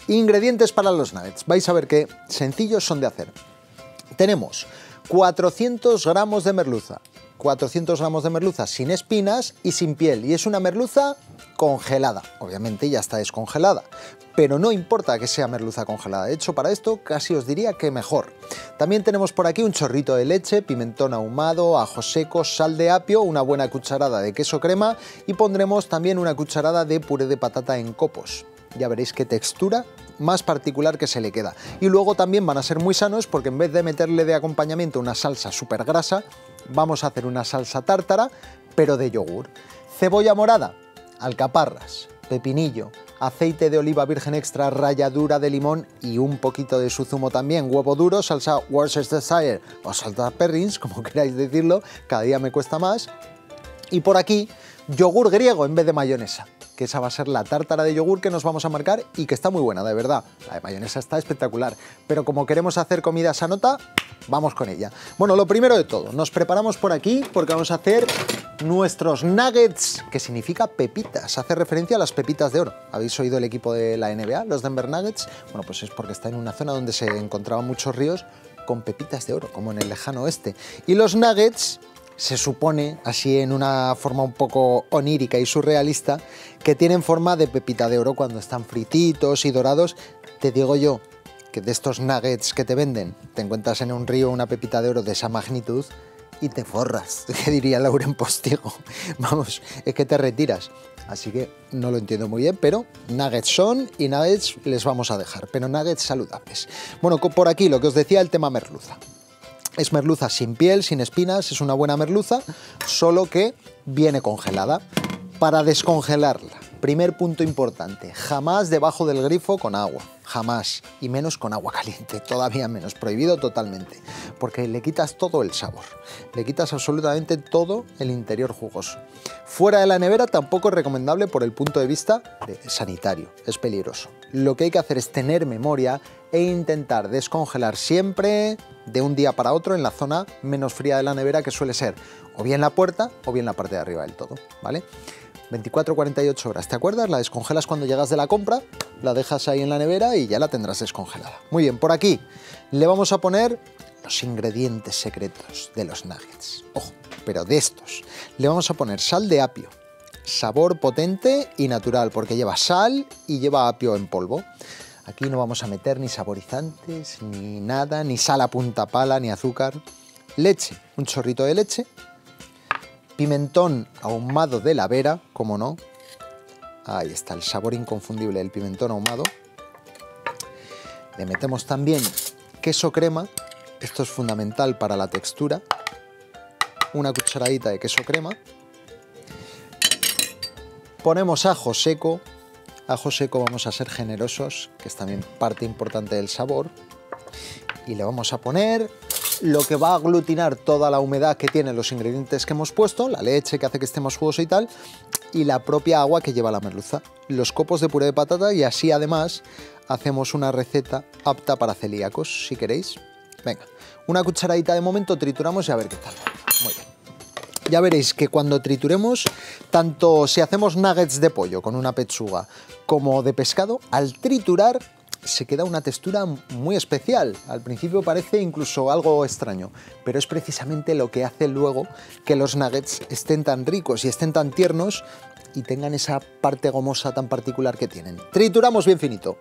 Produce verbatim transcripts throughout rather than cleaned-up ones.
Ingredientes para los nuggets. Vais a ver qué sencillos son de hacer. Tenemos cuatrocientos gramos de merluza. cuatrocientos gramos de merluza sin espinas y sin piel. Y es una merluza congelada. Obviamente ya está descongelada. Pero no importa que sea merluza congelada. De hecho, para esto casi os diría que mejor. También tenemos por aquí un chorrito de leche, pimentón ahumado, ajo seco, sal de apio, una buena cucharada de queso crema y pondremos también una cucharada de puré de patata en copos. Ya veréis qué textura más particular que se le queda. Y luego también van a ser muy sanos porque en vez de meterle de acompañamiento una salsa súper grasa, vamos a hacer una salsa tártara, pero de yogur. Cebolla morada, alcaparras, pepinillo, aceite de oliva virgen extra, ralladura de limón y un poquito de su zumo también, huevo duro, salsa Worcestershire o salsa Perrins, como queráis decirlo, cada día me cuesta más. Y por aquí, yogur griego en vez de mayonesa, que esa va a ser la tártara de yogur que nos vamos a marcar y que está muy buena, de verdad. La de mayonesa está espectacular, pero como queremos hacer comida sanota, vamos con ella. Bueno, lo primero de todo, nos preparamos por aquí porque vamos a hacer nuestros nuggets, que significa pepitas, hace referencia a las pepitas de oro. ¿Habéis oído el equipo de la N B A, los Denver Nuggets? Bueno, pues es porque está en una zona donde se encontraban muchos ríos con pepitas de oro, como en el lejano oeste. Y los nuggets se supone, así en una forma un poco onírica y surrealista, que tienen forma de pepita de oro cuando están frititos y dorados. Te digo yo que de estos nuggets que te venden, te encuentras en un río una pepita de oro de esa magnitud y te forras, que diría Lauren Postigo. Vamos, es que te retiras. Así que no lo entiendo muy bien, pero nuggets son y nuggets les vamos a dejar, pero nuggets saludables. Bueno, por aquí lo que os decía, el tema merluza. Es merluza sin piel, sin espinas, es una buena merluza, solo que viene congelada. Para descongelarla, primer punto importante, jamás debajo del grifo con agua, jamás, y menos con agua caliente, todavía menos, prohibido totalmente, porque le quitas todo el sabor, le quitas absolutamente todo el interior jugoso. Fuera de la nevera tampoco es recomendable por el punto de vista de sanitario, es peligroso. Lo que hay que hacer es tener memoria e intentar descongelar siempre de un día para otro en la zona menos fría de la nevera, que suele ser o bien la puerta o bien la parte de arriba del todo, ¿vale? veinticuatro a cuarenta y ocho horas, ¿te acuerdas? La descongelas cuando llegas de la compra, la dejas ahí en la nevera y ya la tendrás descongelada. Muy bien, por aquí le vamos a poner los ingredientes secretos de los nuggets. Ojo, pero de estos. Le vamos a poner sal de apio, sabor potente y natural, porque lleva sal y lleva apio en polvo. Aquí no vamos a meter ni saborizantes, ni nada, ni sal a punta pala, ni azúcar. Leche, un chorrito de leche. Pimentón ahumado de la Vera, como no. Ahí está, el sabor inconfundible del pimentón ahumado. Le metemos también queso crema. Esto es fundamental para la textura. Una cucharadita de queso crema. Ponemos ajo seco. Ajo seco vamos a ser generosos, que es también parte importante del sabor. Y le vamos a poner lo que va a aglutinar toda la humedad que tienen los ingredientes que hemos puesto, la leche que hace que esté más jugoso y tal, y la propia agua que lleva la merluza, los copos de puré de patata, y así además hacemos una receta apta para celíacos, si queréis. Venga, una cucharadita de momento, trituramos y a ver qué tal. Muy bien. Ya veréis que cuando trituremos, tanto si hacemos nuggets de pollo con una pechuga como de pescado, al triturar se queda una textura muy especial. Al principio parece incluso algo extraño, pero es precisamente lo que hace luego que los nuggets estén tan ricos y estén tan tiernos y tengan esa parte gomosa tan particular que tienen. Trituramos bien finito.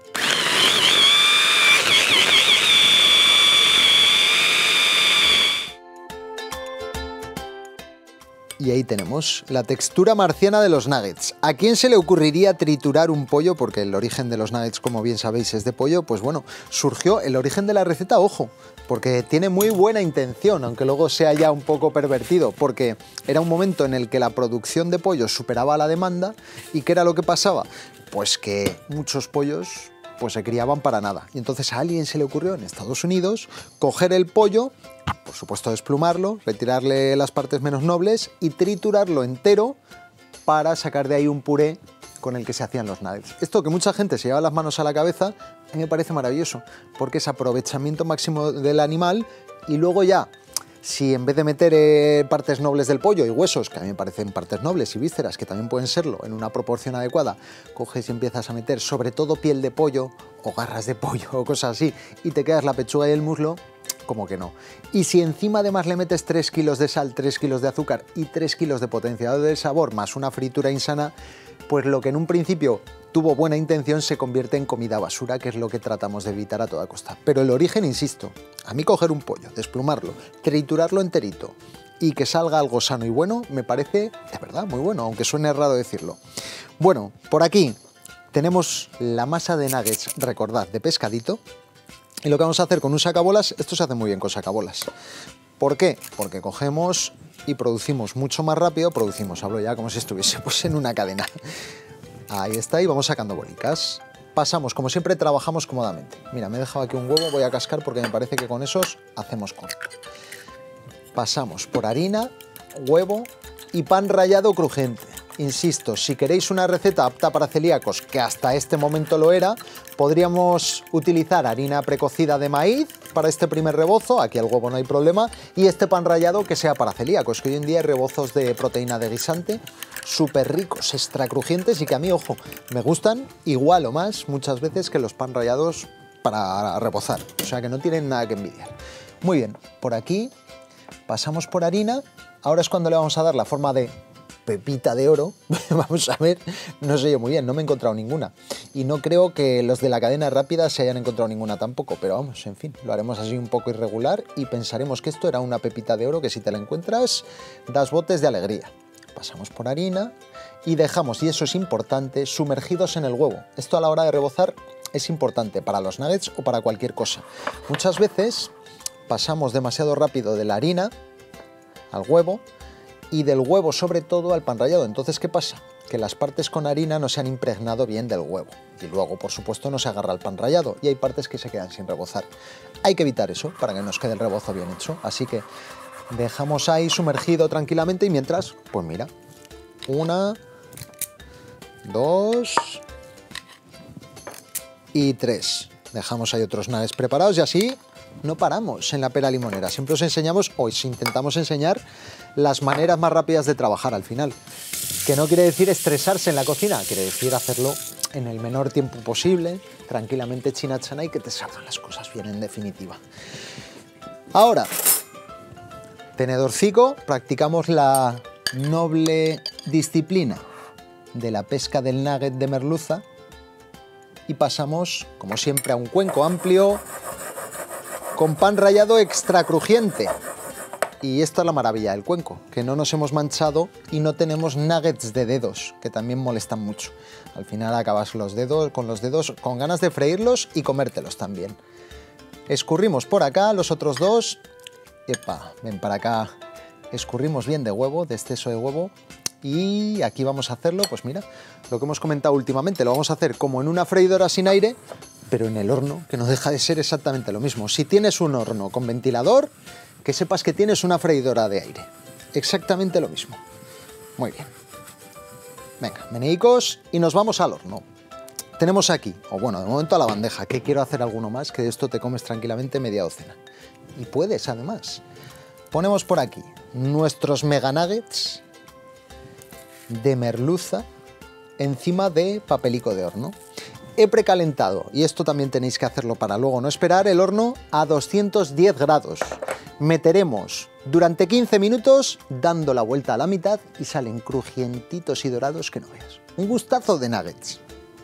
Y ahí tenemos la textura marciana de los nuggets. ¿A quién se le ocurriría triturar un pollo? Porque el origen de los nuggets, como bien sabéis, es de pollo. Pues bueno, surgió el origen de la receta, ojo, porque tiene muy buena intención, aunque luego sea ya un poco pervertido, porque era un momento en el que la producción de pollos superaba la demanda. ¿Y qué era lo que pasaba? Pues que muchos pollos pues se criaban para nada. Y entonces a alguien se le ocurrió en Estados Unidos coger el pollo, por supuesto desplumarlo, retirarle las partes menos nobles y triturarlo entero para sacar de ahí un puré con el que se hacían los nuggets. Esto que mucha gente se lleva las manos a la cabeza, a mí me parece maravilloso, porque es aprovechamiento máximo del animal y luego ya, Si en vez de meter eh, partes nobles del pollo y huesos, que a mí me parecen partes nobles, y vísceras, que también pueden serlo, en una proporción adecuada, coges y empiezas a meter sobre todo piel de pollo o garras de pollo o cosas así, y te quedas la pechuga y el muslo, como que no. Y si encima además le metes tres kilos de sal, tres kilos de azúcar y tres kilos de potenciador del sabor, más una fritura insana, pues lo que en un principio tuvo buena intención se convierte en comida basura, que es lo que tratamos de evitar a toda costa. Pero el origen, insisto, a mí coger un pollo, desplumarlo, triturarlo enterito y que salga algo sano y bueno, me parece de verdad muy bueno, aunque suene raro decirlo. Bueno, por aquí tenemos la masa de nuggets, recordad, de pescadito. Y lo que vamos a hacer con un sacabolas, esto se hace muy bien con sacabolas. ¿Por qué? Porque cogemos y producimos mucho más rápido, producimos, hablo ya como si estuviese pues en una cadena. Ahí está, y vamos sacando bolicas. Pasamos, como siempre, trabajamos cómodamente. Mira, me he dejado aquí un huevo, voy a cascar porque me parece que con esos hacemos corto. Pasamos por harina, huevo y pan rallado crujiente. Insisto, si queréis una receta apta para celíacos, que hasta este momento lo era, podríamos utilizar harina precocida de maíz para este primer rebozo, aquí al huevo no hay problema, y este pan rallado que sea para celíacos, que hoy en día hay rebozos de proteína de guisante súper ricos, extra crujientes y que a mí, ojo, me gustan igual o más muchas veces que los pan rallados para rebozar, o sea que no tienen nada que envidiar. Muy bien, por aquí pasamos por harina, ahora es cuando le vamos a dar la forma de pepita de oro, vamos a ver, no sé yo muy bien, no me he encontrado ninguna y no creo que los de la cadena rápida se hayan encontrado ninguna tampoco, pero vamos, en fin, lo haremos así un poco irregular y pensaremos que esto era una pepita de oro que si te la encuentras das botes de alegría. Pasamos por harina y dejamos, y eso es importante, sumergidos en el huevo. Esto a la hora de rebozar es importante para los nuggets o para cualquier cosa. Muchas veces pasamos demasiado rápido de la harina al huevo y del huevo sobre todo al pan rallado. Entonces, ¿qué pasa? Que las partes con harina no se han impregnado bien del huevo y luego, por supuesto, no se agarra el pan rallado y hay partes que se quedan sin rebozar. Hay que evitar eso para que nos quede el rebozo bien hecho, así que dejamos ahí sumergido tranquilamente y mientras, pues mira, una, dos y tres. Dejamos ahí otros nuggets preparados y así no paramos en la pera limonera. Siempre os enseñamos, o os intentamos enseñar, las maneras más rápidas de trabajar al final. Que no quiere decir estresarse en la cocina, quiere decir hacerlo en el menor tiempo posible, tranquilamente chinachana y que te salgan las cosas bien en definitiva. Ahora, tenedorcico, practicamos la noble disciplina de la pesca del nugget de merluza y pasamos, como siempre, a un cuenco amplio con pan rallado extra crujiente. Y esta es la maravilla del cuenco, que no nos hemos manchado y no tenemos nuggets de dedos, que también molestan mucho. Al final acabas los dedos, con los dedos con ganas de freírlos y comértelos también. Escurrimos por acá los otros dos. Epa, ven para acá. Escurrimos bien de huevo, de exceso de huevo. Y aquí vamos a hacerlo, pues mira, lo que hemos comentado últimamente, lo vamos a hacer como en una freidora sin aire, pero en el horno, que no deja de ser exactamente lo mismo. Si tienes un horno con ventilador, que sepas que tienes una freidora de aire. Exactamente lo mismo. Muy bien. Venga, meneicos y nos vamos al horno. Tenemos aquí, o bueno, de momento a la bandeja, que quiero hacer alguno más, que de esto te comes tranquilamente media docena. Y puedes, además. Ponemos por aquí nuestros mega nuggets de merluza encima de papelico de horno. He precalentado, y esto también tenéis que hacerlo para luego no esperar, el horno a doscientos diez grados. Meteremos durante quince minutos dando la vuelta a la mitad y salen crujientitos y dorados que no veas. Un gustazo de nuggets.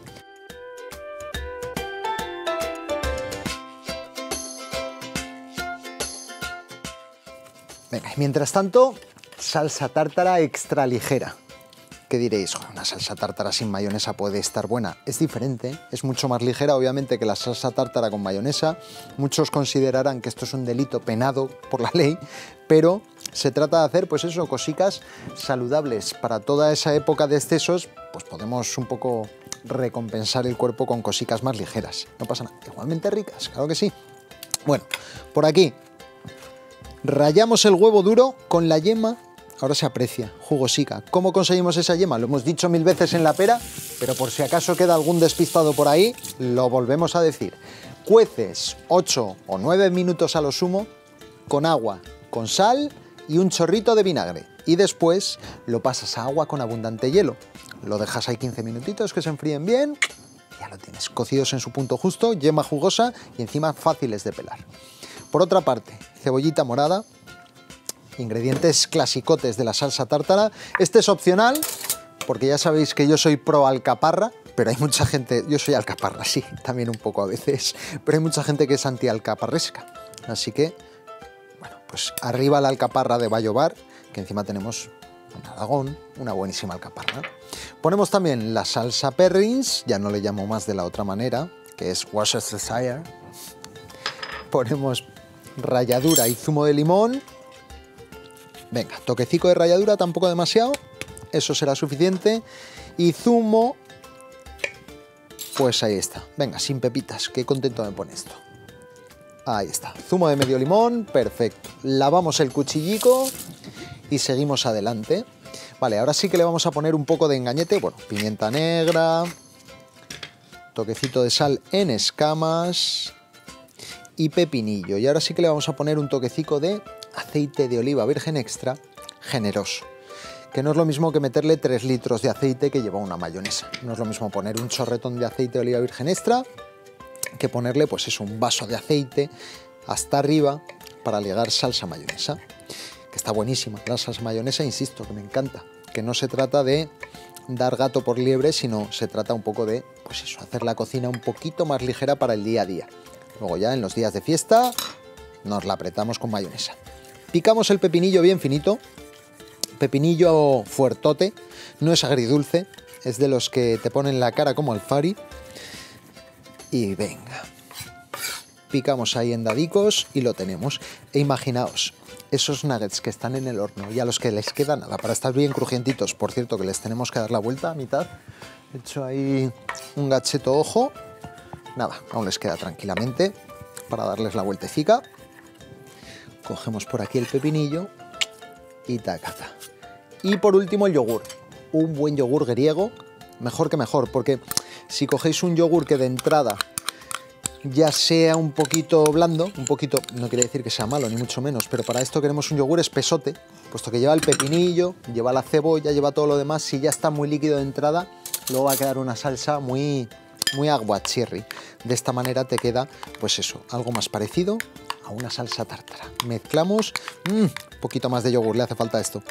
Venga, y mientras tanto, salsa tártara extra ligera. ¿Qué diréis? Una salsa tártara sin mayonesa puede estar buena. Es diferente, es mucho más ligera obviamente que la salsa tártara con mayonesa. Muchos considerarán que esto es un delito penado por la ley, pero se trata de hacer, pues eso, cositas saludables. Para toda esa época de excesos, pues podemos un poco recompensar el cuerpo con cositas más ligeras. No pasa nada, igualmente ricas, claro que sí. Bueno, por aquí rallamos el huevo duro con la yema. Ahora se aprecia, jugosica. ¿Cómo conseguimos esa yema? Lo hemos dicho mil veces en la pera, pero por si acaso queda algún despistado por ahí, lo volvemos a decir. Cueces ocho o nueve minutos a lo sumo con agua con sal y un chorrito de vinagre. Y después lo pasas a agua con abundante hielo. Lo dejas ahí quince minutitos que se enfríen bien. Ya lo tienes, cocidos en su punto justo, yema jugosa y encima fáciles de pelar. Por otra parte, cebollita morada, ingredientes clasicotes de la salsa tártara. Este es opcional, porque ya sabéis que yo soy pro alcaparra, pero hay mucha gente, yo soy alcaparra, sí, también un poco a veces, pero hay mucha gente que es anti-alcaparresca. Así que, bueno, pues arriba la alcaparra de Bayobar, que encima tenemos en Aragón, una buenísima alcaparra. Ponemos también la salsa Perrins, ya no le llamo más de la otra manera, que es Worcestershire. Ponemos ralladura y zumo de limón. Venga, toquecico de ralladura, tampoco demasiado, eso será suficiente. Y zumo, pues ahí está. Venga, sin pepitas, qué contento me pone esto. Ahí está, zumo de medio limón, perfecto. Lavamos el cuchillico y seguimos adelante. Vale, ahora sí que le vamos a poner un poco de engañete, bueno, pimienta negra, toquecito de sal en escamas y pepinillo. Y ahora sí que le vamos a poner un toquecico de aceite de oliva virgen extra generoso, que no es lo mismo que meterle tres litros de aceite que lleva una mayonesa. No es lo mismo poner un chorretón de aceite de oliva virgen extra que ponerle, pues eso, un vaso de aceite hasta arriba para ligar salsa mayonesa, que está buenísima. La salsa mayonesa, insisto, que me encanta, que no se trata de dar gato por liebre, sino se trata un poco de, pues eso, hacer la cocina un poquito más ligera para el día a día. Luego ya en los días de fiesta nos la apretamos con mayonesa. Picamos el pepinillo bien finito, pepinillo fuertote, no es agridulce, es de los que te ponen la cara como alfari. Y venga, picamos ahí en dadicos y lo tenemos. E imaginaos, esos nuggets que están en el horno y a los que les queda nada para estar bien crujientitos, por cierto que les tenemos que dar la vuelta a mitad, he hecho ahí un gacheto ojo, nada, aún les queda tranquilamente para darles la vueltecica. Cogemos por aquí el pepinillo y tacata. Y por último el yogur, un buen yogur griego, mejor que mejor, porque si cogéis un yogur que de entrada ya sea un poquito blando, un poquito, no quiere decir que sea malo, ni mucho menos, pero para esto queremos un yogur espesote, puesto que lleva el pepinillo, lleva la cebolla, lleva todo lo demás. Si ya está muy líquido de entrada, luego va a quedar una salsa muy, muy aguachirri. De esta manera te queda, pues eso, algo más parecido a una salsa tártara. Mezclamos, un mmm, poquito más de yogur, le hace falta esto.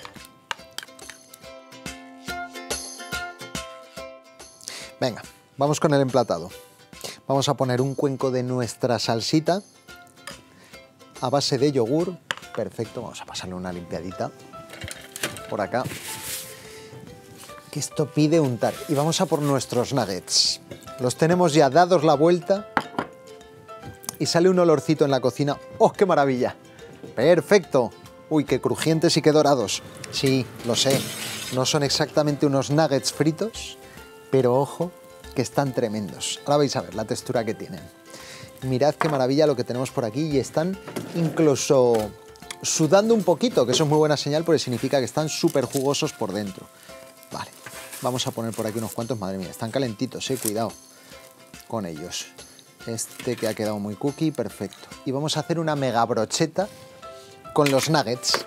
Venga, vamos con el emplatado. Vamos a poner un cuenco de nuestra salsita a base de yogur. Perfecto, vamos a pasarle una limpiadita por acá, que esto pide untar. Y vamos a por nuestros nuggets. Los tenemos ya dados la vuelta y sale un olorcito en la cocina. ¡Oh, qué maravilla! ¡Perfecto! Uy, qué crujientes y qué dorados. Sí, lo sé, no son exactamente unos nuggets fritos, pero ojo, que están tremendos. Ahora vais a ver la textura que tienen. Mirad qué maravilla lo que tenemos por aquí, y están incluso sudando un poquito, que eso es muy buena señal porque significa que están súper jugosos por dentro. Vale, vamos a poner por aquí unos cuantos. Madre mía, están calentitos, eh, cuidado con ellos. Este que ha quedado muy cookie, perfecto. Y vamos a hacer una mega brocheta con los nuggets.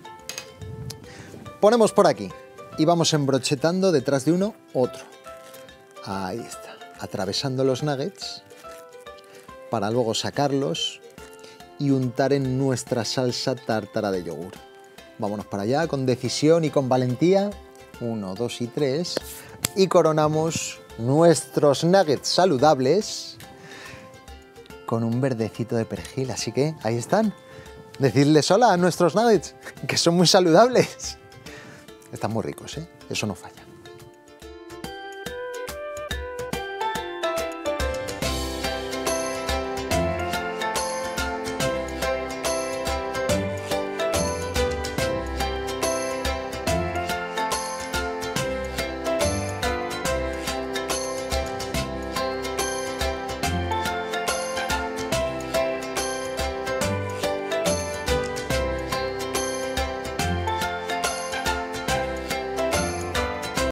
Ponemos por aquí y vamos embrochetando detrás de uno otro. Ahí está, atravesando los nuggets para luego sacarlos y untar en nuestra salsa tártara de yogur. Vámonos para allá con decisión y con valentía. Uno, dos y tres. Y coronamos nuestros nuggets saludables con un verdecito de perejil. Así que ahí están. Decidles hola a nuestros nuggets, que son muy saludables. Están muy ricos, ¿eh? Eso no falla.